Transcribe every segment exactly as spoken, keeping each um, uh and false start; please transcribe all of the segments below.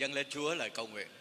dâng lên Chúa lời cầu nguyện.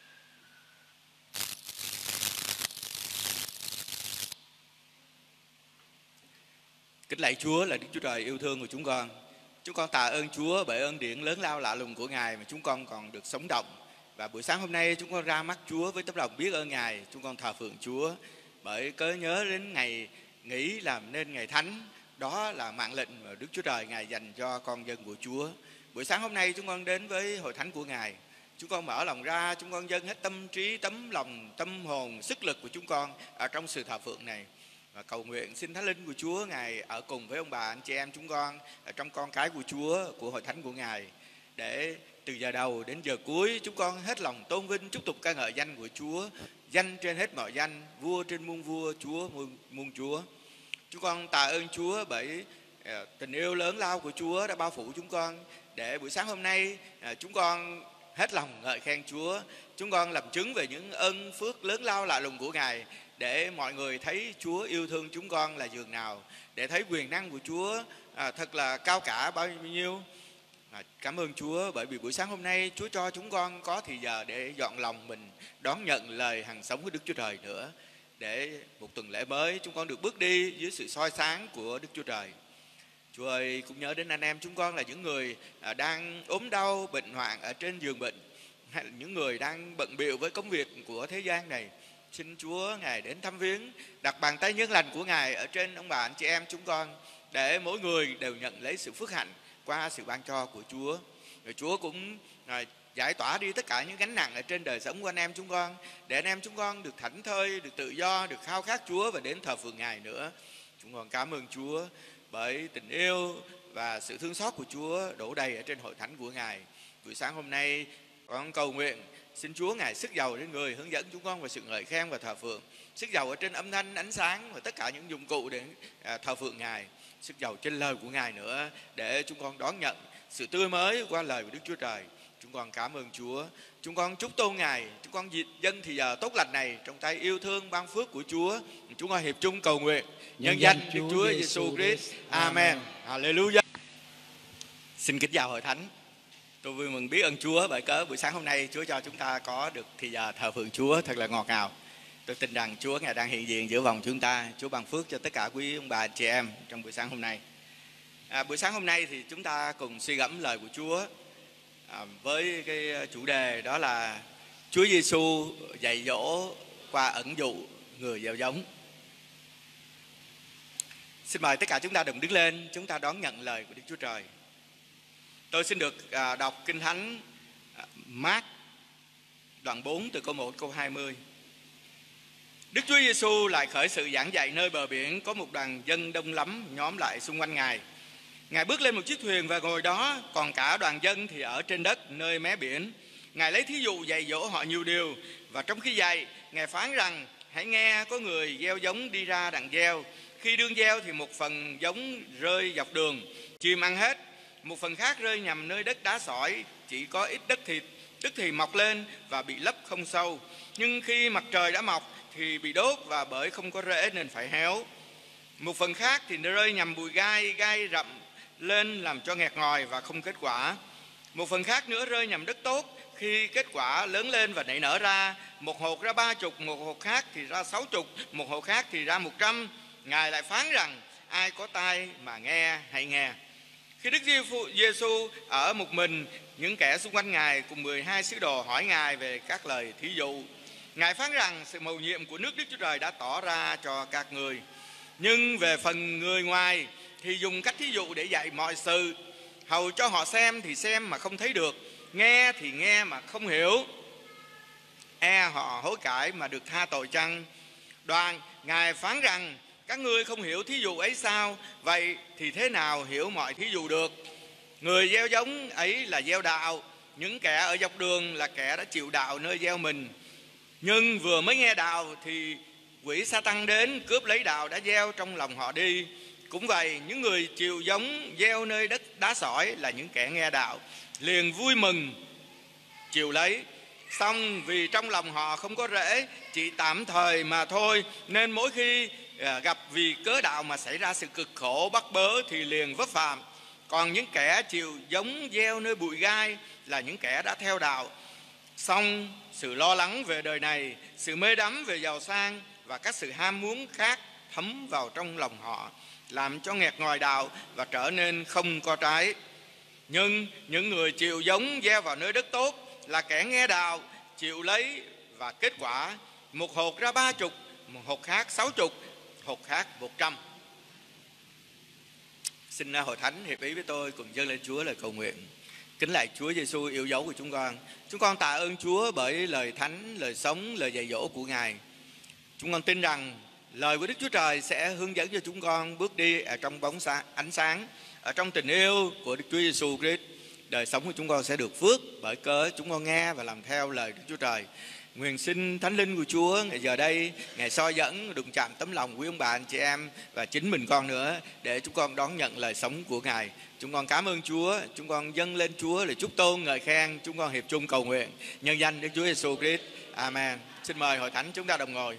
Kính lạy Chúa là Đức Chúa Trời yêu thương của chúng con. Chúng con tạ ơn Chúa bởi ơn điển lớn lao lạ lùng của Ngài mà chúng con còn được sống động. Và buổi sáng hôm nay chúng con ra mắt Chúa với tấm lòng biết ơn Ngài. Chúng con thờ phượng Chúa bởi cớ nhớ đến ngày nghỉ làm nên ngày thánh. Đó là mạng lệnh mà Đức Chúa Trời Ngài dành cho con dân của Chúa. Buổi sáng hôm nay chúng con đến với hội thánh của Ngài. Chúng con mở lòng ra, chúng con dâng hết tâm trí, tấm lòng, tâm hồn, sức lực của chúng con ở trong sự thờ phượng này. Và cầu nguyện xin Thánh Linh của Chúa Ngài ở cùng với ông bà anh chị em chúng con ở trong con cái của Chúa, của hội thánh của Ngài, để từ giờ đầu đến giờ cuối chúng con hết lòng tôn vinh chúc tụng ca ngợi danh của Chúa, danh trên hết mọi danh, vua trên muôn vua, Chúa muôn, muôn Chúa. Chúng con tạ ơn Chúa bởi tình yêu lớn lao của Chúa đã bao phủ chúng con, để buổi sáng hôm nay chúng con hết lòng ngợi khen Chúa. Chúng con làm chứng về những ơn phước lớn lao lạ lùng của Ngài, để mọi người thấy Chúa yêu thương chúng con là dường nào, để thấy quyền năng của Chúa à, thật là cao cả bao nhiêu. À, cảm ơn Chúa bởi vì buổi sáng hôm nay Chúa cho chúng con có thì giờ để dọn lòng mình đón nhận lời hằng sống của Đức Chúa Trời nữa, để một tuần lễ mới chúng con được bước đi dưới sự soi sáng của Đức Chúa Trời. Chúa ơi, cũng nhớ đến anh em chúng con là những người à, đang ốm đau, bệnh hoạn ở trên giường bệnh, hay là những người đang bận bịu với công việc của thế gian này. Xin Chúa Ngài đến thăm viếng, đặt bàn tay nhân lành của Ngài ở trên ông bà anh chị em chúng con, để mỗi người đều nhận lấy sự phước hạnh qua sự ban cho của Chúa. Rồi Chúa cũng à, giải tỏa đi tất cả những gánh nặng ở trên đời sống của anh em chúng con, để anh em chúng con được thảnh thơi, được tự do, được khao khát Chúa và đến thờ phượng Ngài nữa. Chúng con cảm ơn Chúa bởi tình yêu và sự thương xót của Chúa đổ đầy ở trên hội thánh của Ngài. Buổi sáng hôm nay con cầu nguyện xin Chúa Ngài sức giàu đến người hướng dẫn chúng con vào sự ngợi khen và thờ phượng, sức giàu ở trên âm thanh, ánh sáng và tất cả những dụng cụ để thờ phượng Ngài, sức giàu trên lời của Ngài nữa, để chúng con đón nhận sự tươi mới qua lời của Đức Chúa Trời. Chúng con cảm ơn Chúa. Chúng con chúc tôn Ngài. Chúng con dâng thì giờ tốt lành này trong tay yêu thương ban phước của Chúa. Chúng con hiệp chung cầu nguyện nhân danh Đức Chúa Giêsu Christ. Amen. Hallelujah. Xin kính chào hội thánh. Tôi vui mừng biết ơn Chúa bởi cớ buổi sáng hôm nay Chúa cho chúng ta có được thì giờ thờ phượng Chúa thật là ngọt ngào. Tôi tin rằng Chúa Ngài đang hiện diện giữa vòng chúng ta. Chúa ban phước cho tất cả quý ông bà chị em trong buổi sáng hôm nay. À, buổi sáng hôm nay thì chúng ta cùng suy gẫm lời của Chúa à, với cái chủ đề đó là Chúa Giêsu dạy dỗ qua ẩn dụ người gieo giống. Xin mời tất cả chúng ta đồng đứng lên, chúng ta đón nhận lời của Đức Chúa Trời. Tôi xin được à, đọc Kinh Thánh à, Mác đoạn bốn từ câu một đến câu hai mươi. Đức Chúa Giêsu lại khởi sự giảng dạy nơi bờ biển, có một đoàn dân đông lắm nhóm lại xung quanh Ngài. Ngài bước lên một chiếc thuyền và ngồi đó, còn cả đoàn dân thì ở trên đất nơi mé biển. Ngài lấy thí dụ dạy dỗ họ nhiều điều, và trong khi dạy, Ngài phán rằng: hãy nghe, có người gieo giống đi ra đặng gieo. Khi đương gieo thì một phần giống rơi dọc đường, chim ăn hết. Một phần khác rơi nhằm nơi đất đá sỏi, chỉ có ít đất thịt, tức thì mọc lên và bị lấp không sâu. Nhưng khi mặt trời đã mọc thì bị đốt, và bởi không có rễ nên phải héo. Một phần khác thì rơi nhằm bụi gai, gai rậm lên làm cho nghẹt ngòi và không kết quả. Một phần khác nữa rơi nhằm đất tốt, khi kết quả lớn lên và nảy nở ra, một hột ra ba chục, một hột khác thì ra sáu chục, một hột khác thì ra một trăm. Ngài lại phán rằng: ai có tai mà nghe hãy nghe. Khi Đức Giêsu ở một mình, những kẻ xung quanh Ngài cùng mười hai sứ đồ hỏi Ngài về các lời thí dụ. Ngài phán rằng sự mầu nhiệm của nước Đức Chúa Trời đã tỏ ra cho các người. Nhưng về phần người ngoài thì dùng cách thí dụ để dạy mọi sự, hầu cho họ xem thì xem mà không thấy được, nghe thì nghe mà không hiểu, e họ hối cải mà được tha tội chăng. Đoạn Ngài phán rằng: các ngươi không hiểu thí dụ ấy sao? Vậy thì thế nào hiểu mọi thí dụ được? Người gieo giống ấy là gieo đạo, những kẻ ở dọc đường là kẻ đã chịu đạo nơi gieo mình. Nhưng vừa mới nghe đạo thì quỷ Sa-tăng đến cướp lấy đạo đã gieo trong lòng họ đi. Cũng vậy, những người chịu giống gieo nơi đất đá sỏi là những kẻ nghe đạo, liền vui mừng chịu lấy. Xong vì trong lòng họ không có rễ, chỉ tạm thời mà thôi, nên mỗi khi gặp vì cớ đạo mà xảy ra sự cực khổ bắt bớ thì liền vấp phạm. Còn những kẻ chịu giống gieo nơi bụi gai là những kẻ đã theo đạo. Song sự lo lắng về đời này, sự mê đắm về giàu sang và các sự ham muốn khác thấm vào trong lòng họ, làm cho nghẹt ngòi đạo và trở nên không có trái. Nhưng những người chịu giống gieo vào nơi đất tốt là kẻ nghe đạo, chịu lấy và kết quả, một hột ra ba chục, một hột khác sáu chục, hột khác một trăm. Xin Hội Thánh hiệp ý với tôi cùng dâng lên Chúa lời cầu nguyện. Kính lạy Chúa Giêsu yêu dấu của chúng con. Chúng con tạ ơn Chúa bởi lời thánh, lời sống, lời dạy dỗ của Ngài. Chúng con tin rằng lời của Đức Chúa Trời sẽ hướng dẫn cho chúng con bước đi ở trong bóng sáng, ánh sáng, ở trong tình yêu của Đức Chúa Giêsu Christ. Đời sống của chúng con sẽ được phước bởi cớ chúng con nghe và làm theo lời Đức Chúa Trời. Nguyện xin Thánh Linh của Chúa ngày giờ đây, Ngài soi dẫn, đụng chạm tấm lòng quý ông bà anh chị em và chính mình con nữa, để chúng con đón nhận lời sống của Ngài. Chúng con cảm ơn Chúa, chúng con dâng lên Chúa để chúc tôn ngợi khen. Chúng con hiệp chung cầu nguyện nhân danh Đức Chúa Giêsu Christ. Amen. Xin mời Hội Thánh chúng ta đồng ngồi.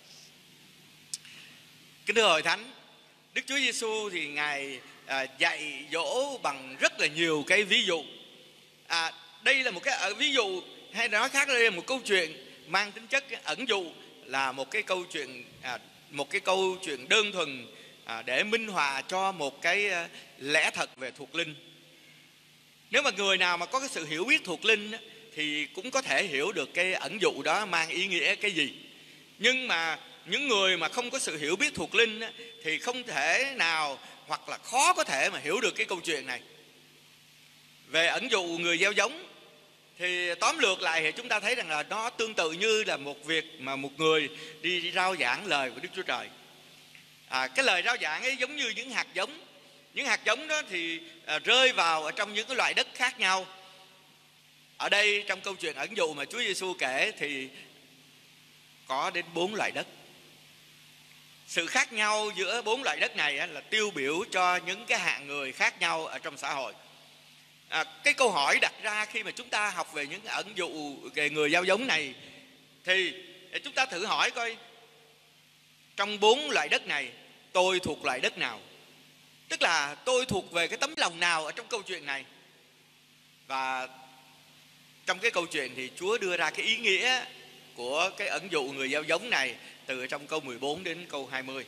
Kính thưa Hội Thánh, Đức Chúa Giêsu thì Ngài à, dạy dỗ bằng rất là nhiều cái ví dụ. À, đây là một cái ví dụ, hay nói khác, đây là một câu chuyện mang tính chất ẩn dụ, là một cái câu chuyện à, một cái câu chuyện đơn thuần à, để minh họa cho một cái à, lẽ thật về thuộc linh. Nếu mà người nào mà có cái sự hiểu biết thuộc linh thì cũng có thể hiểu được cái ẩn dụ đó mang ý nghĩa cái gì. Nhưng mà những người mà không có sự hiểu biết thuộc linh thì không thể nào, hoặc là khó có thể mà hiểu được cái câu chuyện này. Về ẩn dụ người gieo giống thì tóm lược lại thì chúng ta thấy rằng là nó tương tự như là một việc mà một người đi, đi rao giảng lời của Đức Chúa Trời. À, cái lời rao giảng ấy giống như những hạt giống. Những hạt giống đó thì à, rơi vào ở trong những cái loại đất khác nhau. Ở đây trong câu chuyện ẩn dụ mà Chúa Giêsu kể thì có đến bốn loại đất. Sự khác nhau giữa bốn loại đất này là tiêu biểu cho những cái hạng người khác nhau ở trong xã hội. À, cái câu hỏi đặt ra khi mà chúng ta học về những ẩn dụ về người gieo giống này thì chúng ta thử hỏi coi, trong bốn loại đất này tôi thuộc loại đất nào? Tức là tôi thuộc về cái tấm lòng nào ở trong câu chuyện này? Và trong cái câu chuyện thì Chúa đưa ra cái ý nghĩa của cái ẩn dụ người gieo giống này từ trong câu mười bốn đến câu hai mươi.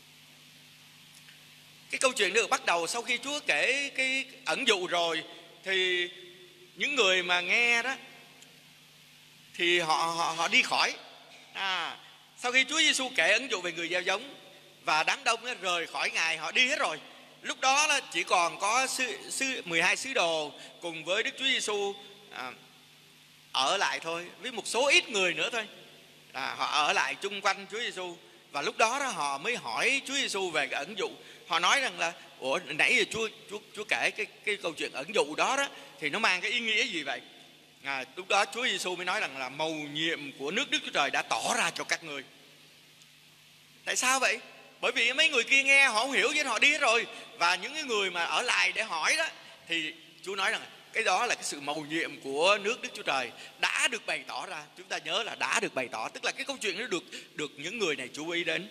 Cái câu chuyện được bắt đầu sau khi Chúa kể cái ẩn dụ rồi thì những người mà nghe đó thì họ họ, họ đi khỏi. À, sau khi Chúa Giêsu kể ẩn dụ về người gieo giống và đám đông nó rời khỏi Ngài, họ đi hết rồi. Lúc đó là chỉ còn có sư, sư, mười hai sứ đồ cùng với Đức Chúa Giêsu à, ở lại thôi, với một số ít người nữa thôi. À, họ ở lại chung quanh Chúa Giêsu. Và lúc đó, đó họ mới hỏi Chúa Giêsu về cái ẩn dụ. Họ nói rằng là ủa nãy giờ Chúa Chúa Chúa kể cái cái câu chuyện ẩn dụ đó đó thì nó mang cái ý nghĩa gì vậy? À, lúc đó Chúa Giêsu mới nói rằng là mầu nhiệm của nước Đức Chúa Trời đã tỏ ra cho các ngươi. Tại sao vậy? Bởi vì mấy người kia nghe họ không hiểu chứ họ đi hết rồi. Và những cái người mà ở lại để hỏi đó thì Chúa nói rằng cái đó là cái sự mầu nhiệm của nước Đức Chúa Trời đã được bày tỏ ra. Chúng ta nhớ là đã được bày tỏ, tức là cái câu chuyện nó được được những người này chú ý đến.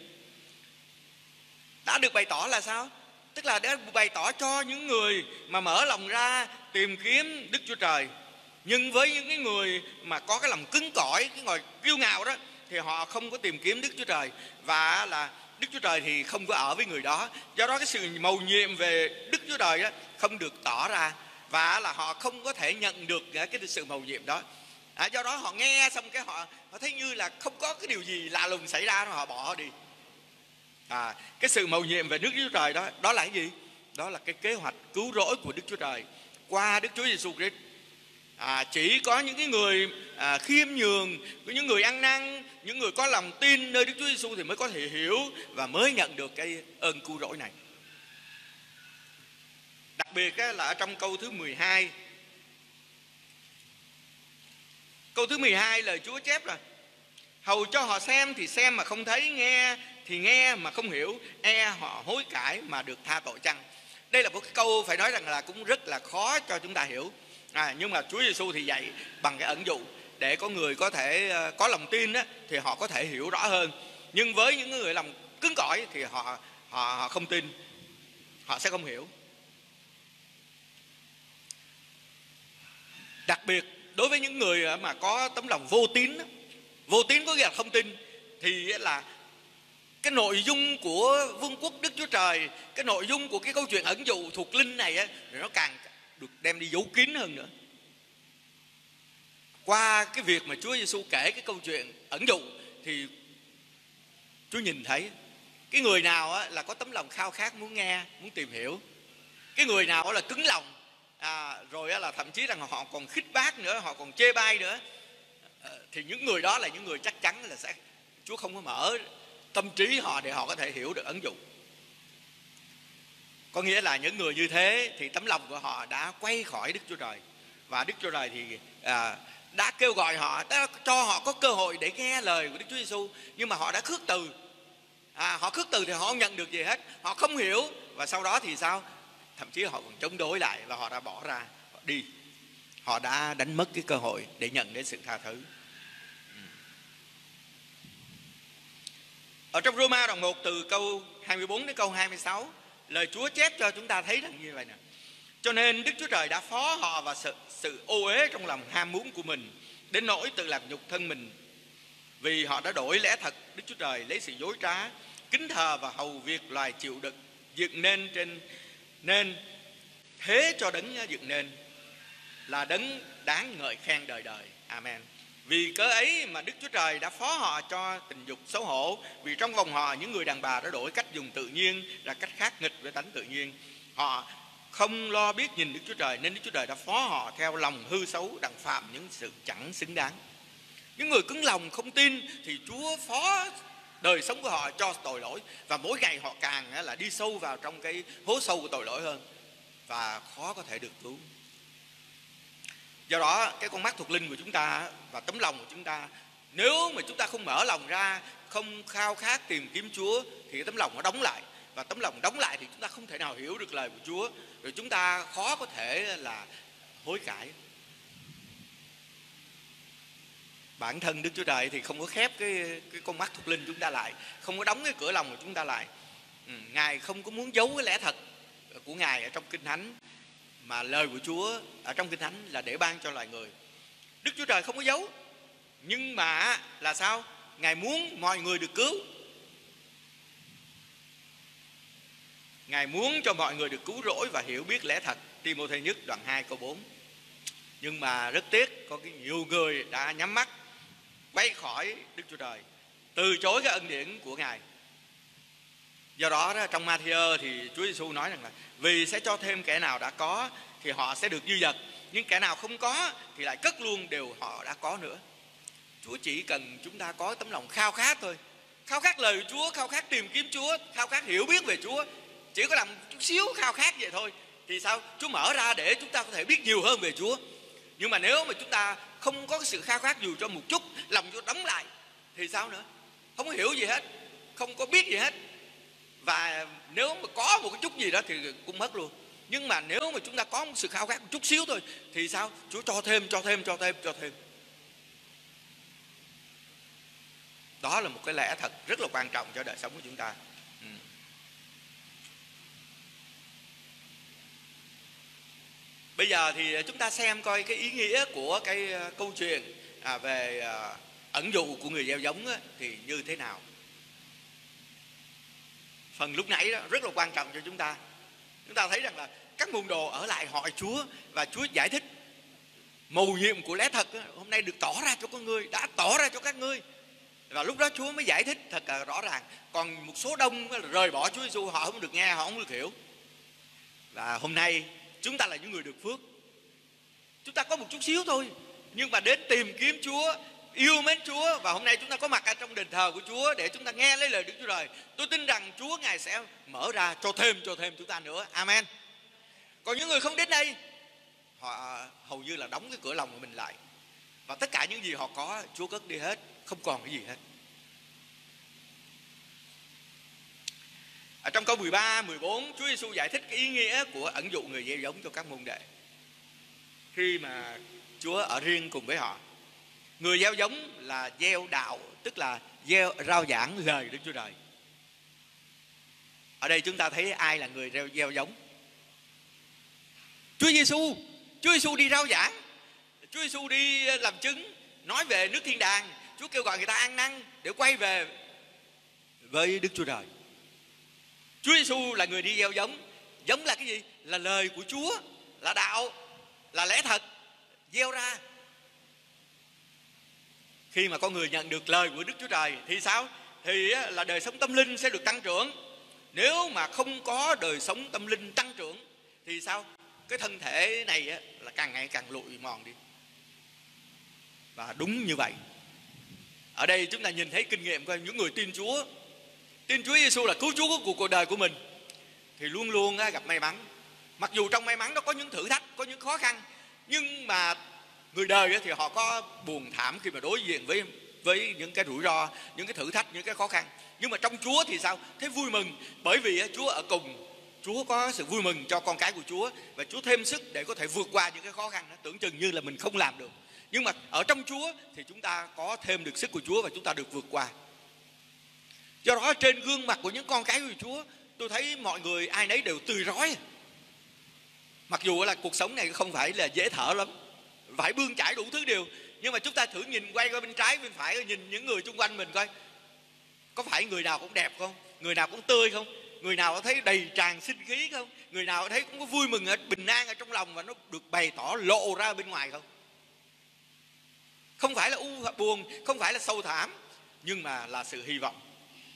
Đã được bày tỏ là sao? Tức là đã bày tỏ cho những người mà mở lòng ra tìm kiếm Đức Chúa Trời. Nhưng với những cái người mà có cái lòng cứng cỏi, cái ngồi kiêu ngạo đó thì họ không có tìm kiếm Đức Chúa Trời. Và là Đức Chúa Trời thì không có ở với người đó. Do đó cái sự mầu nhiệm về Đức Chúa Trời đó không được tỏ ra. Và là họ không có thể nhận được cái sự mầu nhiệm đó. À, do đó họ nghe xong cái họ, họ thấy như là không có cái điều gì lạ lùng xảy ra, họ bỏ đi. À, cái sự mầu nhiệm về Đức Chúa Trời đó, đó là cái gì? Đó là cái kế hoạch cứu rỗi của Đức Chúa Trời qua Đức Chúa Giêsu Christ. À, chỉ có những cái người à, khiêm nhường, những người ăn năn, những người có lòng tin nơi Đức Chúa Giêsu thì mới có thể hiểu và mới nhận được cái ơn cứu rỗi này. Đặc biệt là ở trong câu thứ mười hai. Câu thứ mười hai lời Chúa chép là hầu cho họ xem thì xem mà không thấy, nghe thì nghe mà không hiểu, e họ hối cải mà được tha tội chăng. Đây là một cái câu phải nói rằng là cũng rất là khó cho chúng ta hiểu. À, nhưng mà Chúa Giêsu thì dạy bằng cái ẩn dụ để có người có thể có lòng tin đó, thì họ có thể hiểu rõ hơn. Nhưng với những người lòng cứng cỏi thì họ họ họ không tin, họ sẽ không hiểu. Đặc biệt đối với những người mà có tấm lòng vô tín, vô tín có nghĩa là không tin, thì là cái nội dung của vương quốc Đức Chúa Trời, cái nội dung của cái câu chuyện ẩn dụ thuộc linh này á, nó càng được đem đi giấu kín hơn nữa. Qua cái việc mà Chúa Giêsu kể cái câu chuyện ẩn dụ thì Chúa nhìn thấy cái người nào á, là có tấm lòng khao khát muốn nghe, muốn tìm hiểu. Cái người nào là cứng lòng, à, rồi á, là thậm chí rằng họ còn khích bác nữa, họ còn chê bai nữa, à, thì những người đó là những người chắc chắn là sẽ Chúa không có mở tâm trí họ để họ có thể hiểu được ẩn dụ. Có nghĩa là những người như thế thì tấm lòng của họ đã quay khỏi Đức Chúa Trời, và Đức Chúa Trời thì à, đã kêu gọi họ, đã cho họ có cơ hội để nghe lời của Đức Chúa Giêsu, nhưng mà họ đã khước từ. À, họ khước từ thì họ không nhận được gì hết, họ không hiểu, và sau đó thì sao? Thậm chí họ còn chống đối lại và họ đã bỏ ra, họ đi. Họ đã đánh mất cái cơ hội để nhận đến sự tha thứ. Ở trong Roma đoạn một từ câu hai mươi bốn đến câu hai mươi sáu, lời Chúa chép cho chúng ta thấy rằng như vậy nè: cho nên Đức Chúa Trời đã phó họ vào sự, sự ô uế trong lòng ham muốn của mình, đến nỗi tự làm nhục thân mình, vì họ đã đổi lẽ thật Đức Chúa Trời lấy sự dối trá, kính thờ và hầu việc loài chịu đựng dựng nên trên nên thế cho đấng dựng nên là đấng đáng ngợi khen đời đời. Amen. Vì cớ ấy mà Đức Chúa Trời đã phó họ cho tình dục xấu hổ, vì trong vòng họ những người đàn bà đã đổi cách dùng tự nhiên là cách khác nghịch với tánh tự nhiên. Họ không lo biết nhìn Đức Chúa Trời, nên Đức Chúa Trời đã phó họ theo lòng hư xấu đặng phạm những sự chẳng xứng đáng. Những người cứng lòng không tin thì Chúa phó đời sống của họ cho tội lỗi, và mỗi ngày họ càng là đi sâu vào trong cái hố sâu của tội lỗi hơn, và khó có thể được cứu. Do đó cái con mắt thuộc linh của chúng ta và tấm lòng của chúng ta, nếu mà chúng ta không mở lòng ra, không khao khát tìm kiếm Chúa, thì cái tấm lòng nó đóng lại, và tấm lòng đóng lại thì chúng ta không thể nào hiểu được lời của Chúa, rồi chúng ta khó có thể là hối cải. Bản thân Đức Chúa Trời thì không có khép cái, cái con mắt thuộc linh chúng ta lại, không có đóng cái cửa lòng của chúng ta lại. ừ, Ngài không có muốn giấu cái lẽ thật của Ngài ở trong Kinh Thánh, mà lời của Chúa ở trong Kinh Thánh là để ban cho loài người. Đức Chúa Trời không có giấu, nhưng mà là sao? Ngài muốn mọi người được cứu. Ngài muốn cho mọi người được cứu rỗi và hiểu biết lẽ thật. Ti-mô-thê nhất đoạn hai câu bốn. Nhưng mà rất tiếc, có cái nhiều người đã nhắm mắt, quay khỏi Đức Chúa Trời, từ chối cái ân điển của Ngài. Do đó, đó trong Ma-thi-ơ thì Chúa Giêsu nói rằng là vì sẽ cho thêm kẻ nào đã có thì họ sẽ được dư dật, nhưng kẻ nào không có thì lại cất luôn điều họ đã có nữa. Chúa chỉ cần chúng ta có tấm lòng khao khát thôi, khao khát lời của Chúa, khao khát tìm kiếm Chúa, khao khát hiểu biết về Chúa. Chỉ có làm chút xíu khao khát vậy thôi thì sao? Chúa mở ra để chúng ta có thể biết nhiều hơn về Chúa. Nhưng mà nếu mà chúng ta không có sự khao khát dù cho một chút, lòng Chúa đóng lại thì sao nữa? Không có hiểu gì hết, không có biết gì hết. Và nếu mà có một cái chút gì đó thì cũng mất luôn. Nhưng mà nếu mà chúng ta có một sự khao khát một chút xíu thôi thì sao? Chúa cho thêm, cho thêm, cho thêm, cho thêm. Đó là một cái lẽ thật rất là quan trọng cho đời sống của chúng ta. ừ. Bây giờ thì chúng ta xem coi cái ý nghĩa của cái câu chuyện à, về à, ẩn dụ của người gieo giống á, thì như thế nào. Phần lúc nãy đó rất là quan trọng cho chúng ta. Chúng ta thấy rằng là các môn đồ ở lại hỏi Chúa, và Chúa giải thích mầu nhiệm của lẽ thật đó, hôm nay được tỏ ra cho các ngươi, đã tỏ ra cho các ngươi. Và lúc đó Chúa mới giải thích thật là rõ ràng. Còn một số đông rời bỏ Chúa Giêsu, họ không được nghe, họ không được hiểu. Và hôm nay chúng ta là những người được phước. Chúng ta có một chút xíu thôi, nhưng mà đến tìm kiếm Chúa, yêu mến Chúa, và hôm nay chúng ta có mặt ở trong đền thờ của Chúa để chúng ta nghe lấy lời Đức Chúa Trời. Tôi tin rằng Chúa Ngài sẽ mở ra cho thêm, cho thêm chúng ta nữa. Amen. Còn những người không đến đây, họ hầu như là đóng cái cửa lòng của mình lại, và tất cả những gì họ có Chúa cất đi hết, không còn cái gì hết. Ở trong câu mười ba, mười bốn, Chúa Giêsu giải thích cái ý nghĩa của ẩn dụ người gieo giống cho các môn đệ. Khi mà Chúa ở riêng cùng với họ, người gieo giống là gieo đạo, tức là gieo rao giảng lời Đức Chúa Trời. Ở đây chúng ta thấy ai là người gieo giống? Chúa Giêsu. Chúa Giêsu đi rao giảng. Chúa Chúa Giêsu đi làm chứng nói về nước thiên đàng, Chúa kêu gọi người ta ăn năn để quay về với Đức Chúa Trời. Chúa Giêsu là người đi gieo giống. Giống là cái gì? Là lời của Chúa, là đạo, là lẽ thật gieo ra. Khi mà con người nhận được lời của Đức Chúa Trời thì sao? Thì là đời sống tâm linh sẽ được tăng trưởng. Nếu mà không có đời sống tâm linh tăng trưởng thì sao? Cái thân thể này là càng ngày càng lụi mòn đi. Và đúng như vậy. Ở đây chúng ta nhìn thấy kinh nghiệm của những người tin Chúa. Tin Chúa Giêsu là cứu Chúa của cuộc đời của mình thì luôn luôn gặp may mắn. Mặc dù trong may mắn đó có những thử thách, có những khó khăn, nhưng mà người đời thì họ có buồn thảm khi mà đối diện với với những cái rủi ro, những cái thử thách, những cái khó khăn. Nhưng mà trong Chúa thì sao? Thế vui mừng, bởi vì Chúa ở cùng. Chúa có sự vui mừng cho con cái của Chúa, và Chúa thêm sức để có thể vượt qua những cái khó khăn đó, tưởng chừng như là mình không làm được. Nhưng mà ở trong Chúa thì chúng ta có thêm được sức của Chúa và chúng ta được vượt qua. Do đó trên gương mặt của những con cái của Chúa, tôi thấy mọi người ai nấy đều tươi rói. Mặc dù là cuộc sống này không phải là dễ thở lắm, phải bươn chải đủ thứ điều, nhưng mà chúng ta thử nhìn quay qua bên trái bên phải, nhìn những người xung quanh mình coi, có phải người nào cũng đẹp không? Người nào cũng tươi không? Người nào có thấy đầy tràn sinh khí không? Người nào có thấy cũng có vui mừng, bình an ở trong lòng và nó được bày tỏ lộ ra bên ngoài không? Không phải là u buồn, không phải là sâu thảm, nhưng mà là sự hy vọng.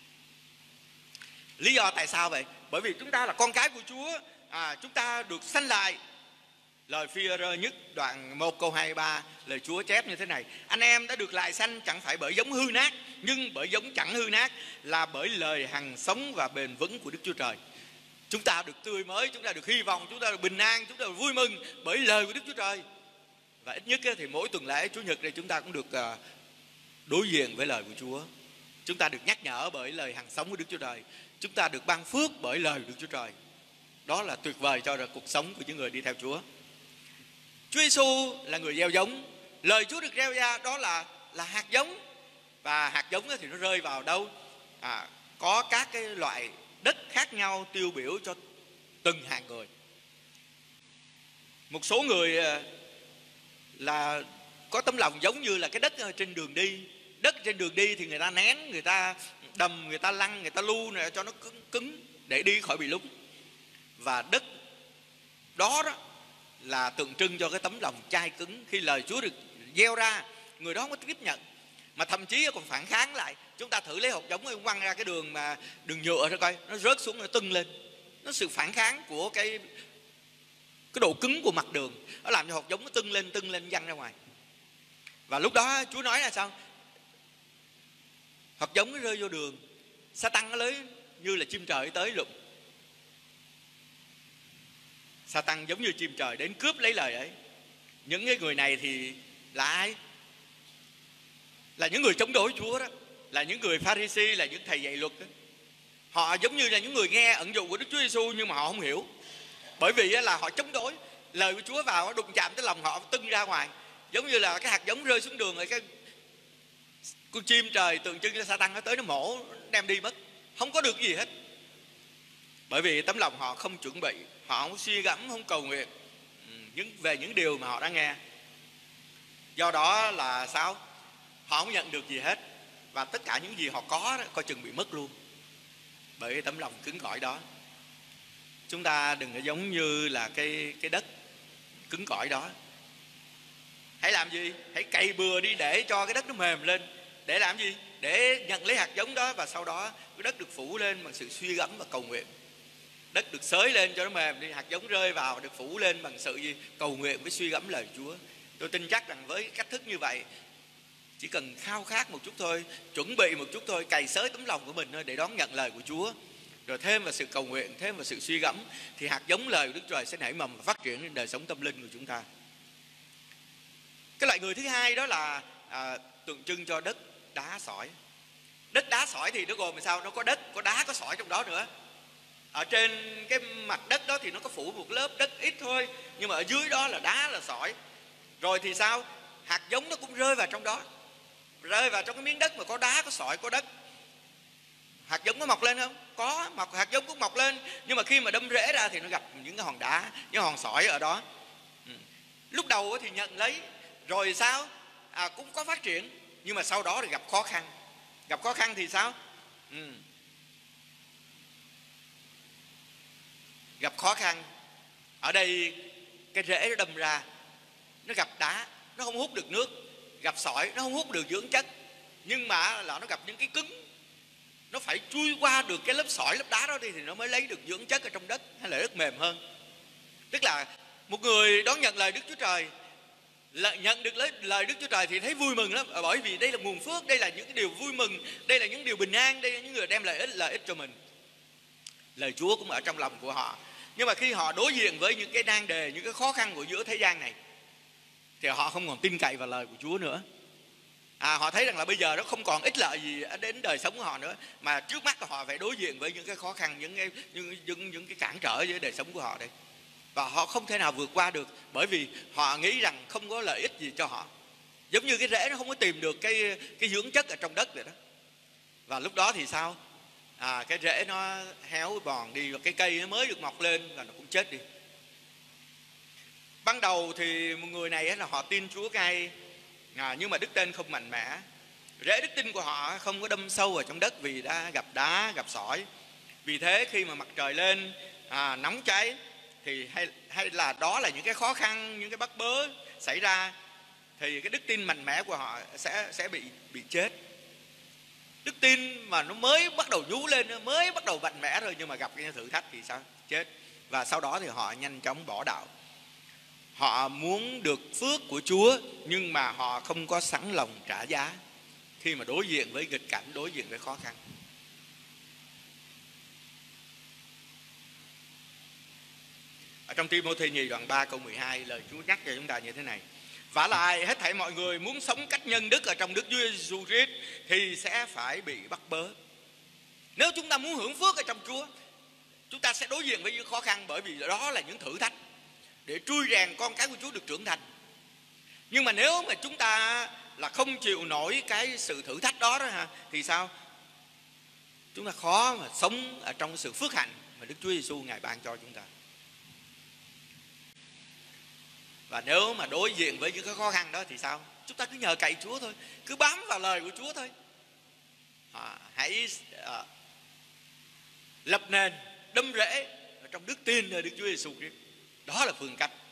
Lý do tại sao vậy? Bởi vì chúng ta là con cái của Chúa, à, chúng ta được sanh lại. Lời Phi-e-rơ nhất đoạn một câu hai mươi ba, lời Chúa chép như thế này: anh em đã được lại sanh chẳng phải bởi giống hư nát, nhưng bởi giống chẳng hư nát, là bởi lời hằng sống và bền vững của Đức Chúa Trời. Chúng ta được tươi mới, chúng ta được hy vọng, chúng ta được bình an, chúng ta được vui mừng bởi lời của Đức Chúa Trời. Và ít nhất thì mỗi tuần lễ Chủ nhật này chúng ta cũng được đối diện với lời của Chúa. Chúng ta được nhắc nhở bởi lời hằng sống của Đức Chúa Trời. Chúng ta được ban phước bởi lời của Đức Chúa Trời. Đó là tuyệt vời cho cuộc sống của những người đi theo Chúa. Chúa Giêsu là người gieo giống. Lời Chúa được gieo ra đó là là hạt giống. Và hạt giống thì nó rơi vào đâu? À, có các cái loại đất khác nhau tiêu biểu cho từng hạng người. Một số người là có tấm lòng giống như là cái đất trên đường đi. Đất trên đường đi thì người ta nén, người ta đầm, người ta lăn, người ta lu này cho nó cứng, cứng để đi khỏi bị lún. Và đất đó đó là tượng trưng cho cái tấm lòng chai cứng. Khi lời Chúa được gieo ra, người đó không có tiếp nhận, mà thậm chí còn phản kháng lại. Chúng ta thử lấy hột giống quăng ra cái đường mà đường nhựa rồi coi, nó rớt xuống, nó tưng lên. Nó sự phản kháng của cái cái độ cứng của mặt đường, nó làm cho hột giống nó tưng lên, tưng lên văng ra ngoài. Và lúc đó Chúa nói là sao? Hột giống nó rơi vô đường, Sa-tăng nó lấy như là chim trời tới lụm. Sa-tăng giống như chim trời đến cướp lấy lời ấy. Những cái người này thì là ai? Là những người chống đối Chúa đó, là những người Pha-ri-si, là những thầy dạy luật đó. Họ giống như là những người nghe ẩn dụ của Đức Chúa Giêsu nhưng mà họ không hiểu. Bởi vì là họ chống đối lời của Chúa, vào đụng chạm tới lòng họ tưng ra ngoài. Giống như là cái hạt giống rơi xuống đường rồi cái con chim trời tượng trưng cho Sa-tăng nó tới nó mổ, nó đem đi mất, không có được gì hết. Bởi vì tấm lòng họ không chuẩn bị, họ không suy gẫm, không cầu nguyện những về những điều mà họ đã nghe. Do đó là sao? Họ không nhận được gì hết, và tất cả những gì họ có đó, coi chừng bị mất luôn, bởi cái tấm lòng cứng cỏi đó. Chúng ta đừng có giống như là cái cái đất cứng cỏi đó. Hãy làm gì? Hãy cày bừa đi để cho cái đất nó mềm lên. Để làm gì? Để nhận lấy hạt giống đó, và sau đó cái đất được phủ lên bằng sự suy gẫm và cầu nguyện. Đất được xới lên cho nó mềm đi, hạt giống rơi vào được phủ lên bằng sự gì? Cầu nguyện với suy gẫm lời Chúa. Tôi tin chắc rằng với cách thức như vậy, chỉ cần khao khát một chút thôi, chuẩn bị một chút thôi, cày xới tấm lòng của mình thôi để đón nhận lời của Chúa, rồi thêm vào sự cầu nguyện, thêm vào sự suy gẫm, thì hạt giống lời của Đức Trời sẽ nảy mầm và phát triển đến đời sống tâm linh của chúng ta. Cái loại người thứ hai đó là à, tượng trưng cho đất đá sỏi. Đất đá sỏi thì nó gồm làm sao? Nó có đất, có đá, có sỏi trong đó nữa. Ở trên cái mặt đất đó thì nó có phủ một lớp đất ít thôi, nhưng mà ở dưới đó là đá, là sỏi. Rồi thì sao? Hạt giống nó cũng rơi vào trong đó, rơi vào trong cái miếng đất mà có đá, có sỏi, có đất. Hạt giống có mọc lên không? Có, mọc, hạt giống cũng mọc lên. Nhưng mà khi mà đâm rễ ra thì nó gặp những cái hòn đá, những hòn sỏi ở đó. ừ. Lúc đầu thì nhận lấy, rồi sao à, cũng có phát triển, nhưng mà sau đó thì gặp khó khăn. Gặp khó khăn thì sao? Ừ. Gặp khó khăn ở đây, cái rễ nó đâm ra, nó gặp đá, nó không hút được nước, gặp sỏi, nó không hút được dưỡng chất, nhưng mà là nó gặp những cái cứng, nó phải chui qua được cái lớp sỏi, lớp đá đó đi thì nó mới lấy được dưỡng chất ở trong đất, hay là đất mềm hơn. Tức là một người đón nhận lời Đức Chúa Trời, nhận được lời Đức Chúa Trời thì thấy vui mừng lắm, bởi vì đây là nguồn phước, đây là những cái điều vui mừng, đây là những điều bình an, đây là những người đem lợi ích lợi ích cho mình. Lời Chúa cũng ở trong lòng của họ. Nhưng mà khi họ đối diện với những cái nan đề, những cái khó khăn của giữa thế gian này, thì họ không còn tin cậy vào lời của Chúa nữa. À, họ thấy rằng là bây giờ nó không còn ích lợi gì đến đời sống của họ nữa, mà trước mắt họ phải đối diện với những cái khó khăn, những cái những những, những cái cản trở với đời sống của họ đây, và họ không thể nào vượt qua được, bởi vì họ nghĩ rằng không có lợi ích gì cho họ, giống như cái rễ nó không có tìm được cái cái dưỡng chất ở trong đất vậy đó. Và lúc đó thì sao? À, cái rễ nó héo bòn đi, và cái cây nó mới được mọc lên và nó cũng chết đi. Ban đầu thì một người này là họ tin Chúa ngay, à, nhưng mà đức tin không mạnh mẽ. Rễ đức tin của họ không có đâm sâu vào trong đất vì đã gặp đá, gặp sỏi. Vì thế khi mà mặt trời lên à, nóng cháy thì hay, hay là đó là những cái khó khăn, những cái bắt bớ xảy ra, thì cái đức tin mạnh mẽ của họ sẽ sẽ bị bị chết. Đức tin mà nó mới bắt đầu nhú lên, nó mới bắt đầu mạnh mẽ rồi, nhưng mà gặp cái thử thách thì sao? Chết. Và sau đó thì họ nhanh chóng bỏ đạo. Họ muốn được phước của Chúa, nhưng mà họ không có sẵn lòng trả giá khi mà đối diện với nghịch cảnh, đối diện với khó khăn. Ở trong Ti-mô-thê nhì đoạn ba câu mười hai, lời Chúa nhắc cho chúng ta như thế này: vả lại hết thảy mọi người muốn sống cách nhân đức ở trong Đức Chúa Giêsu Christ thì sẽ phải bị bắt bớ. Nếu chúng ta muốn hưởng phước ở trong Chúa, chúng ta sẽ đối diện với những khó khăn, bởi vì đó là những thử thách để trui rèn con cái của Chúa được trưởng thành. Nhưng mà nếu mà chúng ta là không chịu nổi cái sự thử thách đó, đó hả, thì sao? Chúng ta khó mà sống ở trong sự phước hạnh mà Đức Chúa Giêsu Ngài ban cho chúng ta. Và nếu mà đối diện với những cái khó khăn đó thì sao? Chúng ta cứ nhờ cậy Chúa thôi, cứ bám vào lời của Chúa thôi. À, hãy à, lập nền, đâm rễ ở trong đức tin nơi Đức Chúa Giêsu Christ. Đó là phương cách.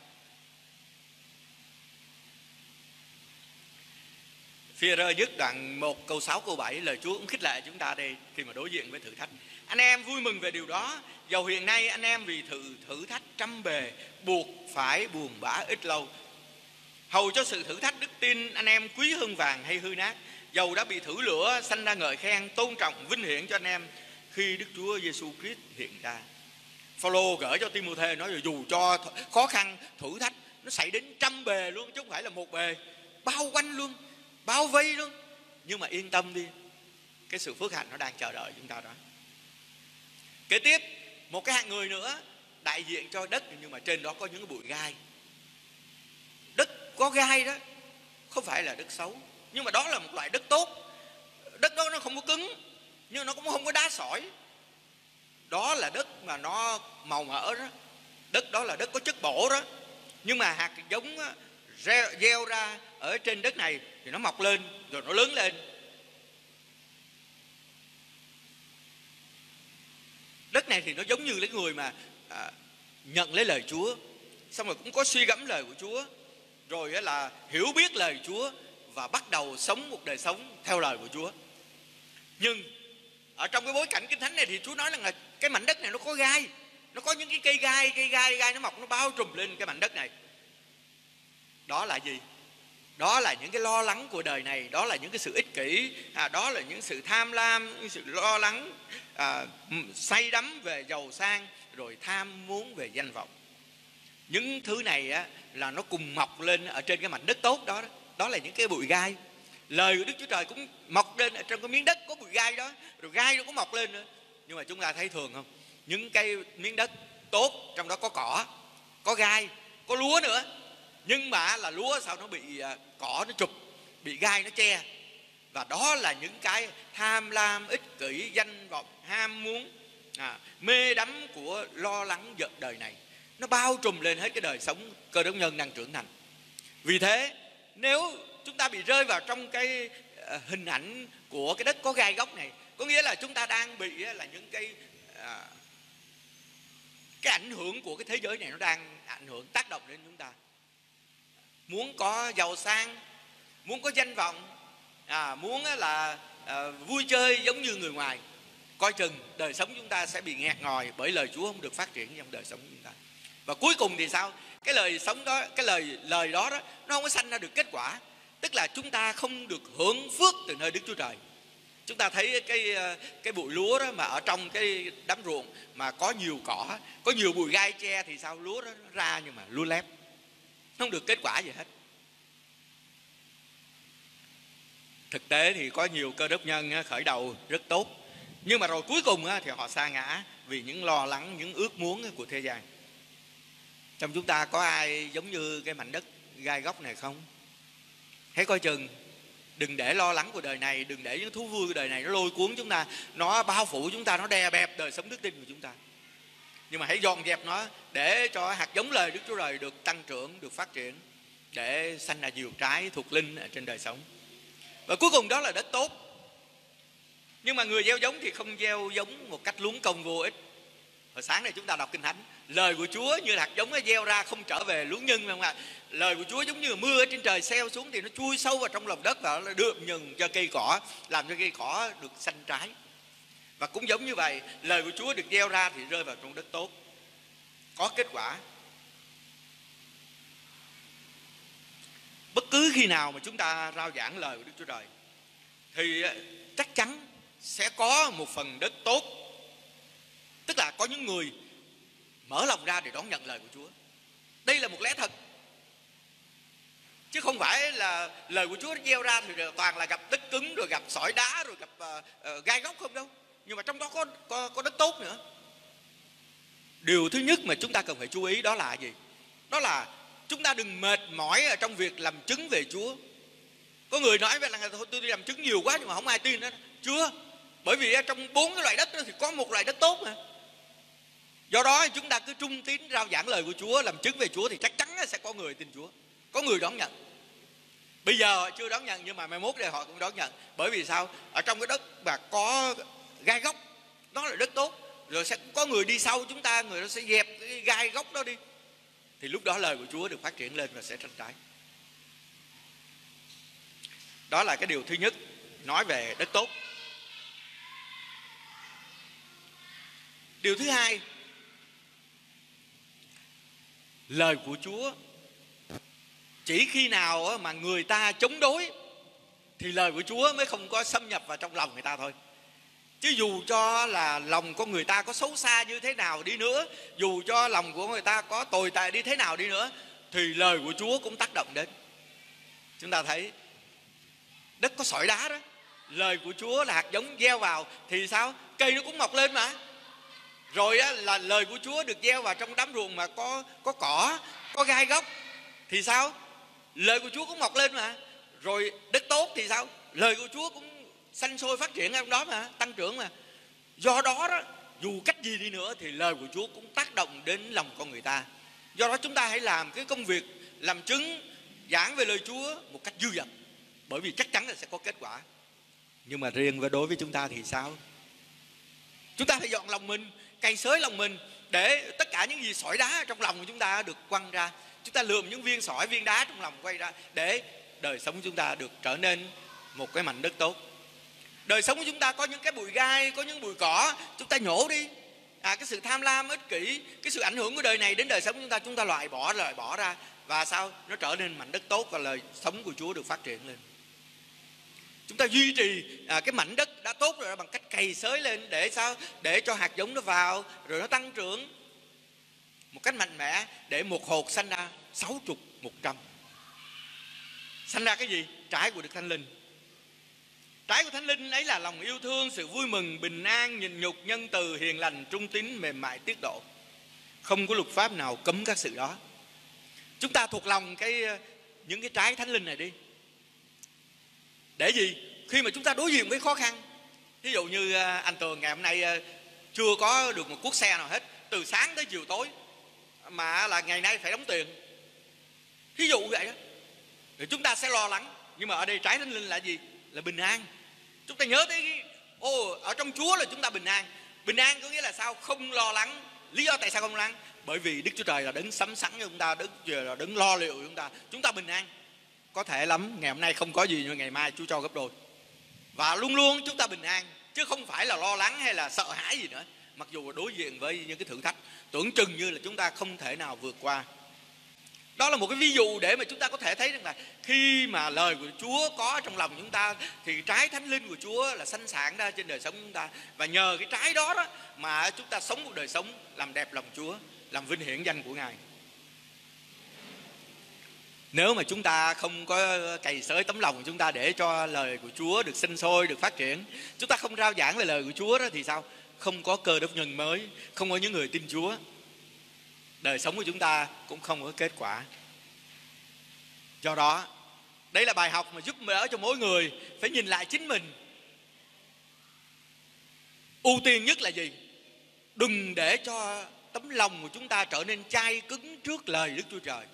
Phi-e-rơ nhất đoạn một câu sáu câu bảy, lời Chúa cũng khích lệ chúng ta đây khi mà đối diện với thử thách. Anh em vui mừng về điều đó, dầu hiện nay anh em vì thử thử thách trăm bề buộc phải buồn bã ít lâu. Hầu cho sự thử thách đức tin anh em quý hơn vàng hay hư nát, dầu đã bị thử lửa sanh ra ngợi khen, tôn trọng, vinh hiển cho anh em khi Đức Chúa Giêsu Christ hiện ra. Phaolô gửi cho Ti-mô-thê nói là dù cho khó khăn, thử thách nó xảy đến trăm bề luôn, chứ không phải là một bề, bao quanh luôn, bao vây luôn, nhưng mà yên tâm đi, cái sự phước hạnh nó đang chờ đợi chúng ta đó. Kế tiếp, một cái hạng người nữa đại diện cho đất, nhưng mà trên đó có những cái bụi gai. Đất có gai đó không phải là đất xấu, nhưng mà đó là một loại đất tốt. Đất đó nó không có cứng, nhưng nó cũng không có đá sỏi. Đó là đất mà nó màu mỡ đó. Đất đó là đất có chất bổ đó. Nhưng mà hạt giống á, gieo ra ở trên đất này thì nó mọc lên rồi nó lớn lên. Đất này thì nó giống như cái người mà à, nhận lấy lời Chúa, xong rồi cũng có suy gẫm lời của Chúa, rồi là hiểu biết lời Chúa và bắt đầu sống một đời sống theo lời của Chúa. Nhưng ở trong cái bối cảnh Kinh Thánh này thì Chúa nói là cái mảnh đất này nó có gai, nó có những cái cây gai, cây gai, gai nó mọc, nó bao trùm lên cái mảnh đất này. Đó là gì? Đó là những cái lo lắng của đời này, đó là những cái sự ích kỷ, à, đó là những sự tham lam, những sự lo lắng, à, say đắm về giàu sang, rồi tham muốn về danh vọng. Những thứ này á, là nó cùng mọc lên ở trên cái mảnh đất tốt đó, đó. Đó là những cái bụi gai. Lời của Đức Chúa Trời cũng mọc lên ở trong cái miếng đất có bụi gai đó, rồi gai nó cũng mọc lên nữa. Nhưng mà chúng ta thấy thường không? Những cây miếng đất tốt, trong đó có cỏ, có gai, có lúa nữa. Nhưng mà là lúa sao nó bị cỏ nó chụp, bị gai nó che. Và đó là những cái tham lam, ích kỷ, danh vọng, ham muốn, à, mê đắm của lo lắng giận đời này. Nó bao trùm lên hết cái đời sống cơ đốc nhân đang trưởng thành. Vì thế nếu chúng ta bị rơi vào trong cái uh, hình ảnh của cái đất có gai góc này, có nghĩa là chúng ta đang bị uh, là những cái uh, cái ảnh hưởng của cái thế giới này nó đang ảnh hưởng, tác động đến chúng ta. Muốn có giàu sang, muốn có danh vọng, à, muốn là à, vui chơi giống như người ngoài, coi chừng đời sống chúng ta sẽ bị nghẹt ngòi bởi lời Chúa không được phát triển trong đời sống chúng ta. Và cuối cùng thì sao? Cái lời sống đó, cái lời lời đó, đó nó không có sanh ra được kết quả, tức là chúng ta không được hưởng phước từ nơi Đức Chúa Trời. Chúng ta thấy cái cái bụi lúa đó mà ở trong cái đám ruộng mà có nhiều cỏ, có nhiều bụi gai che thì sao? Lúa đó nó ra nhưng mà lúa lép, không được kết quả gì hết. Thực tế thì có nhiều cơ đốc nhân khởi đầu rất tốt, nhưng mà rồi cuối cùng thì họ sa ngã vì những lo lắng, những ước muốn của thế gian. Trong chúng ta có ai giống như cái mảnh đất gai góc này không? Hãy coi chừng, đừng để lo lắng của đời này, đừng để những thú vui của đời này nó lôi cuốn chúng ta, nó bao phủ chúng ta, nó đè bẹp đời sống đức tin của chúng ta. Nhưng mà hãy dọn dẹp nó để cho hạt giống lời Đức Chúa Trời được tăng trưởng, được phát triển, để sanh ra nhiều trái thuộc linh ở trên đời sống. Và cuối cùng đó là đất tốt. Nhưng mà người gieo giống thì không gieo giống một cách luống công vô ích. Hồi sáng này chúng ta đọc Kinh Thánh, lời của Chúa như hạt giống nó gieo ra không trở về luống nhân, không ạ? Lời của Chúa giống như mưa ở trên trời xeo xuống thì nó chui sâu vào trong lòng đất và nó đượm nhừng cho cây cỏ, làm cho cây cỏ được xanh trái. Và cũng giống như vậy, lời của Chúa được gieo ra thì rơi vào trong đất tốt, có kết quả. Bất cứ khi nào mà chúng ta rao giảng lời của Đức Chúa Trời thì chắc chắn sẽ có một phần đất tốt, tức là có những người mở lòng ra để đón nhận lời của Chúa. Đây là một lẽ thật, chứ không phải là lời của Chúa gieo ra thì toàn là gặp đất cứng, rồi gặp sỏi đá, rồi gặp uh, uh, gai góc không đâu. Nhưng mà trong đó có, có, có đất tốt nữa. Điều thứ nhất mà chúng ta cần phải chú ý đó là gì? Đó là chúng ta đừng mệt mỏi ở trong việc làm chứng về Chúa. Có người nói vậy là thôi tôi đi làm chứng nhiều quá nhưng mà không ai tin nữa. Chưa, bởi vì trong bốn cái loại đất đó thì có một loại đất tốt mà. Do đó chúng ta cứ trung tín rao giảng lời của Chúa, làm chứng về Chúa thì chắc chắn sẽ có người tin Chúa, có người đón nhận. Bây giờ họ chưa đón nhận nhưng mà mai mốt đây họ cũng đón nhận. Bởi vì sao? Ở trong cái đất mà có gai góc, đó là đất tốt. Rồi sẽ có người đi sau chúng ta, người đó sẽ dẹp cái gai góc đó đi, thì lúc đó lời của Chúa được phát triển lên và sẽ tranh trái. Đó là cái điều thứ nhất, nói về đất tốt. Điều thứ hai, lời của Chúa chỉ khi nào mà người ta chống đối thì lời của Chúa mới không có xâm nhập vào trong lòng người ta thôi. Chứ dù cho là lòng của người ta có xấu xa như thế nào đi nữa, dù cho lòng của người ta có tồi tệ đi thế nào đi nữa, thì lời của Chúa cũng tác động đến. Chúng ta thấy đất có sỏi đá đó, lời của Chúa là hạt giống gieo vào thì sao? Cây nó cũng mọc lên mà. Rồi á, là lời của Chúa được gieo vào trong đám ruộng mà có, có cỏ, có gai góc thì sao? Lời của Chúa cũng mọc lên mà. Rồi đất tốt thì sao? Lời của Chúa cũng xanh sôi phát triển ở trong đó mà, tăng trưởng mà. Do đó, đó dù cách gì đi nữa thì lời của Chúa cũng tác động đến lòng con người ta. Do đó chúng ta hãy làm cái công việc làm chứng giảng về lời Chúa một cách dư dật, bởi vì chắc chắn là sẽ có kết quả. Nhưng mà riêng với đối với chúng ta thì sao? Chúng ta phải dọn lòng mình, cày xới lòng mình, để tất cả những gì sỏi đá trong lòng của chúng ta được quăng ra. Chúng ta lượm những viên sỏi, viên đá trong lòng quay ra, để đời sống của chúng ta được trở nên một cái mảnh đất tốt. Đời sống của chúng ta có những cái bụi gai, có những bụi cỏ, chúng ta nhổ đi. À, cái sự tham lam, ích kỷ, cái sự ảnh hưởng của đời này đến đời sống của chúng ta, chúng ta loại bỏ, loại bỏ ra. Và sao? Nó trở nên mảnh đất tốt và lời sống của Chúa được phát triển lên. Chúng ta duy trì à, cái mảnh đất đã tốt rồi bằng cách cày xới lên, để sao? Để cho hạt giống nó vào, rồi nó tăng trưởng một cách mạnh mẽ, để một hột sanh ra sáu chục, một trăm. Sanh ra cái gì? Trái của Đức Thánh Linh. Trái của Thánh Linh ấy là lòng yêu thương, sự vui mừng, bình an, nhịn nhục, nhân từ, hiền lành, trung tín, mềm mại, tiết độ. Không có luật pháp nào cấm các sự đó. Chúng ta thuộc lòng cái những cái trái Thánh Linh này đi. Để gì? Khi mà chúng ta đối diện với khó khăn, ví dụ như anh Tường ngày hôm nay chưa có được một cuốc xe nào hết, từ sáng tới chiều tối, mà là ngày nay phải đóng tiền, ví dụ vậy đó. Thì chúng ta sẽ lo lắng. Nhưng mà ở đây trái thánh linh là gì? Là bình an. Chúng ta nhớ tới cái, ô, ở trong Chúa là chúng ta bình an. Bình an có nghĩa là sao? Không lo lắng. Lý do tại sao không lo lắng? Bởi vì Đức Chúa Trời là đấng sắm sẵn cho chúng ta, Đức Chúa Trời là đấng lo liệu cho chúng ta. Chúng ta bình an. Có thể lắm ngày hôm nay không có gì nhưng ngày mai Chúa cho gấp đôi. Và luôn luôn chúng ta bình an, chứ không phải là lo lắng hay là sợ hãi gì nữa. Mặc dù đối diện với những cái thử thách tưởng chừng như là chúng ta không thể nào vượt qua. Đó là một cái ví dụ để mà chúng ta có thể thấy rằng là khi mà lời của Chúa có trong lòng chúng ta thì trái thánh linh của Chúa là sanh sản ra trên đời sống chúng ta. Và nhờ cái trái đó đó mà chúng ta sống một đời sống làm đẹp lòng Chúa, làm vinh hiển danh của Ngài. Nếu mà chúng ta không có cày xới tấm lòng của chúng ta để cho lời của Chúa được sinh sôi, được phát triển, chúng ta không rao giảng về lời của Chúa đó thì sao? Không có cơ đốc nhân mới, không có những người tin Chúa, đời sống của chúng ta cũng không có kết quả. Do đó, đây là bài học mà giúp đỡ cho mỗi người phải nhìn lại chính mình. Ưu tiên nhất là gì? Đừng để cho tấm lòng của chúng ta trở nên chai cứng trước lời Đức Chúa Trời.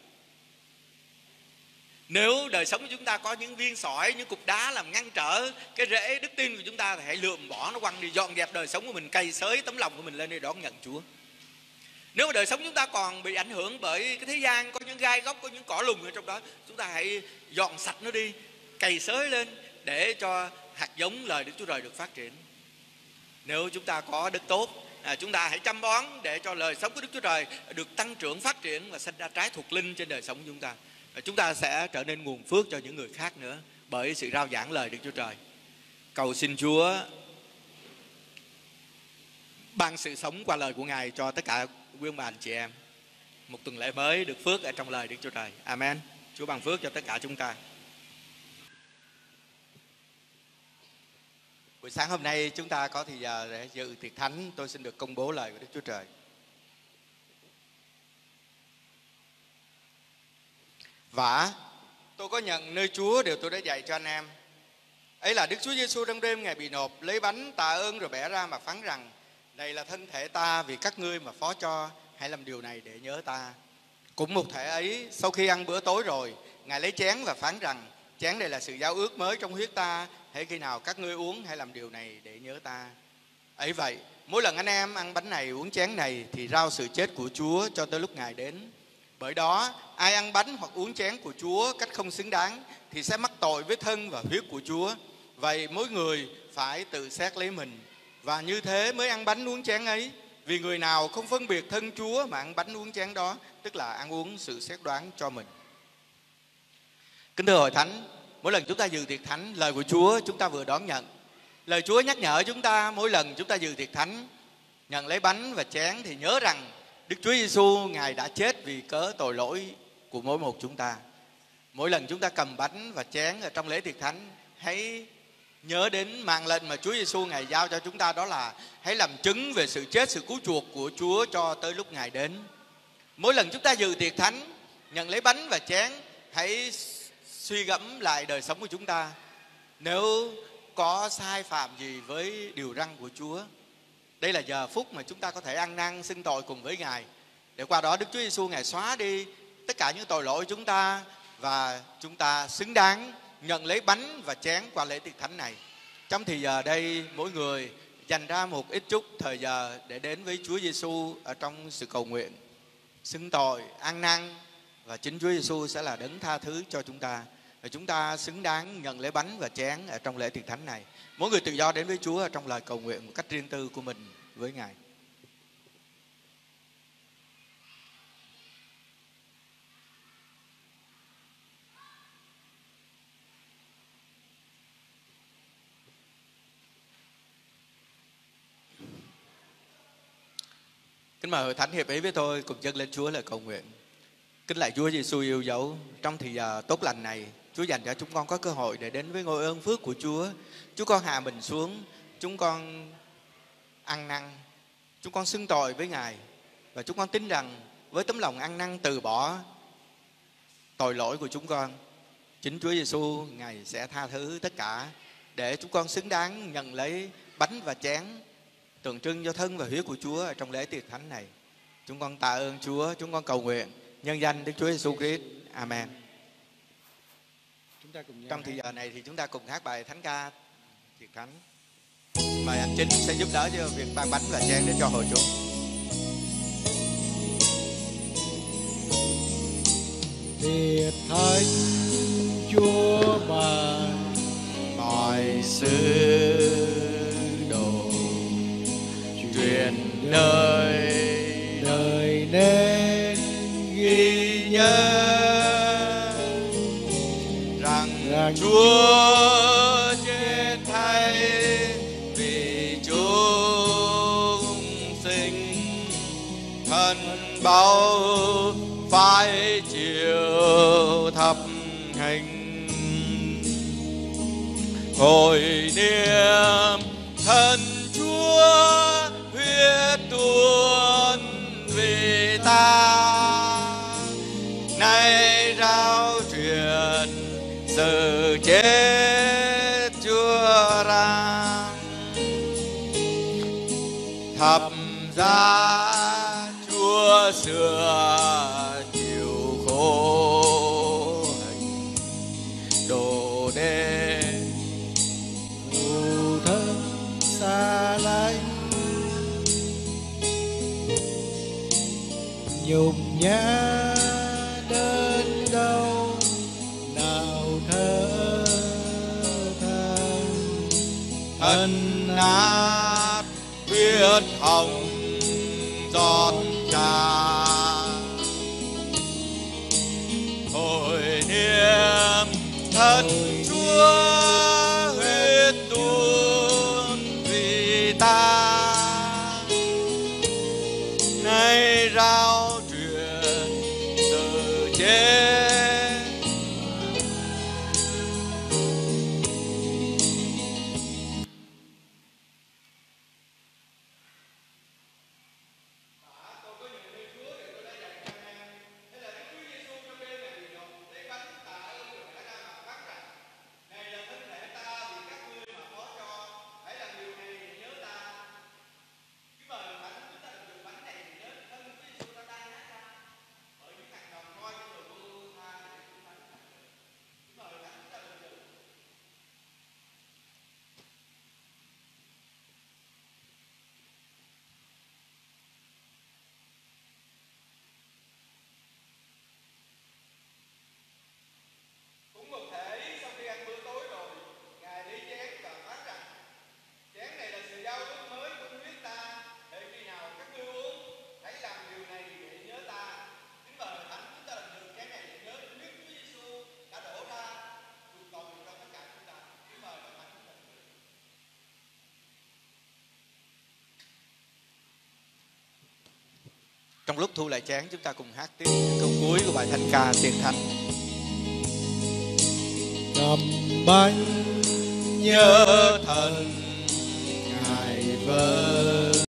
Nếu đời sống của chúng ta có những viên sỏi, những cục đá làm ngăn trở cái rễ đức tin của chúng ta thì hãy lượm bỏ nó quăng đi, dọn dẹp đời sống của mình, cày xới tấm lòng của mình lên để đón nhận Chúa. Nếu mà đời sống chúng ta còn bị ảnh hưởng bởi cái thế gian, có những gai góc, có những cỏ lùng ở trong đó, chúng ta hãy dọn sạch nó đi, cày xới lên để cho hạt giống lời Đức Chúa Trời được phát triển. Nếu chúng ta có đức tốt, à, chúng ta hãy chăm bón để cho lời sống của Đức Chúa Trời được tăng trưởng, phát triển và sinh ra trái thuộc linh trên đời sống của chúng ta. Và chúng ta sẽ trở nên nguồn phước cho những người khác nữa bởi sự rao giảng lời Đức Chúa Trời. Cầu xin Chúa ban sự sống qua lời của Ngài cho tất cả quý ông bà anh chị em. Một tuần lễ mới được phước ở trong lời Đức Chúa Trời. Amen. Chúa ban phước cho tất cả chúng ta. Buổi sáng hôm nay chúng ta có thì giờ để dự tiệc thánh. Tôi xin được công bố lời của Đức Chúa Trời. Và tôi có nhận nơi Chúa điều tôi đã dạy cho anh em. Ấy là Đức Chúa Giêsu trong đêm Ngài bị nộp, lấy bánh tạ ơn rồi bẻ ra mà phán rằng: này là thân thể ta vì các ngươi mà phó cho, hãy làm điều này để nhớ ta. Cũng một thể ấy, sau khi ăn bữa tối rồi, Ngài lấy chén và phán rằng: chén này là sự giao ước mới trong huyết ta, hễ khi nào các ngươi uống hãy làm điều này để nhớ ta. Ấy vậy, mỗi lần anh em ăn bánh này uống chén này thì rao sự chết của Chúa cho tới lúc Ngài đến. Bởi đó, ai ăn bánh hoặc uống chén của Chúa cách không xứng đáng thì sẽ mắc tội với thân và huyết của Chúa. Vậy mỗi người phải tự xét lấy mình, và như thế mới ăn bánh uống chén ấy. Vì người nào không phân biệt thân Chúa mà ăn bánh uống chén đó, tức là ăn uống sự xét đoán cho mình. Kính thưa hội thánh, mỗi lần chúng ta dự tiệc thánh, lời của Chúa chúng ta vừa đón nhận. Lời Chúa nhắc nhở chúng ta mỗi lần chúng ta dự tiệc thánh, nhận lấy bánh và chén thì nhớ rằng Đức Chúa Giêsu Ngài đã chết vì cớ tội lỗi của mỗi một chúng ta. Mỗi lần chúng ta cầm bánh và chén ở trong lễ tiệc thánh, hãy nhớ đến mạng lệnh mà Chúa Giêsu Ngài giao cho chúng ta, đó là hãy làm chứng về sự chết, sự cứu chuộc của Chúa cho tới lúc Ngài đến. Mỗi lần chúng ta dự tiệc thánh, nhận lấy bánh và chén, hãy suy gẫm lại đời sống của chúng ta. Nếu có sai phạm gì với điều răn của Chúa, đây là giờ phút mà chúng ta có thể ăn năn xưng tội cùng với Ngài, để qua đó Đức Chúa Giêsu Ngài xóa đi tất cả những tội lỗi của chúng ta, và chúng ta xứng đáng nhận lấy bánh và chén qua lễ tiệc thánh này. Trong thì giờ đây, mỗi người dành ra một ít chút thời giờ để đến với Chúa Giêsu ở trong sự cầu nguyện, xưng tội, ăn năn, và chính Chúa Giêsu sẽ là đấng tha thứ cho chúng ta. Và chúng ta xứng đáng nhận lấy bánh và chén ở trong lễ tiệc thánh này. Mỗi người tự do đến với Chúa ở trong lời cầu nguyện một cách riêng tư của mình với Ngài. Kính mời hội thánh hiệp ý với tôi cùng dâng lên Chúa lời cầu nguyện. Kính lạy Chúa Giêsu yêu dấu, trong thì giờ tốt lành này, Chúa dành cho chúng con có cơ hội để đến với ngôi ơn phước của Chúa. Chúng con hạ mình xuống, chúng con ăn năn, chúng con xưng tội với Ngài, và chúng con tin rằng với tấm lòng ăn năn từ bỏ tội lỗi của chúng con, chính Chúa Giêsu Ngài sẽ tha thứ tất cả, để chúng con xứng đáng nhận lấy bánh và chén tượng trưng cho thân và huyết của Chúa ở trong lễ tiệc thánh này. Chúng con tạ ơn Chúa, chúng con cầu nguyện nhân danh Đức Chúa Giêsu Christ. Amen. ta cùng trong thời giờ này thì chúng ta cùng hát bài thánh ca Thiệt Thánh. Mời anh Chính sẽ giúp đỡ cho việc ban bánh và chén để cho hội chúng. Thiệt thánh Chúa mà Mọi sứ đồ truyền đời đời nên ghi nhớ rằng rằng Chúa chết thay vì chúng sinh, thân báu phải chịu thập hình. Hồi niệm thân Chúa huyết tuôn vì ta, nay rao truyền sự chết Chúa ra. Thập giá Chúa sửa chịu khổ hạnh, đồ đê phụ thân xa lánh, nhục nhã đến đâu nào thở than. thân nát huyết hồng giọt trà. Hồi niệm thân Chúa huyết tuôn vì ta, nay rao truyền sự chết. Cũng một thể sau khi ăn bữa tối rồi, Ngài lấy chén và phán rằng: chén này là sự giao ước mới của huyết ta, để khi nào các ngươi uống, hãy làm điều này để nhớ ta. Kính mời Thánh chúng ta làm được chén này để nhớ đến huyết Chúa Giêsu đã đổ ra chuộc tội cho tất cả chúng ta. Kính mời Thánh chúng ta. Trong lúc thu lại chén, chúng ta cùng hát tiếp những câu cuối của bài thánh ca Tiền Thánh. Cầm bánh Nhớ thần Ngài vỡ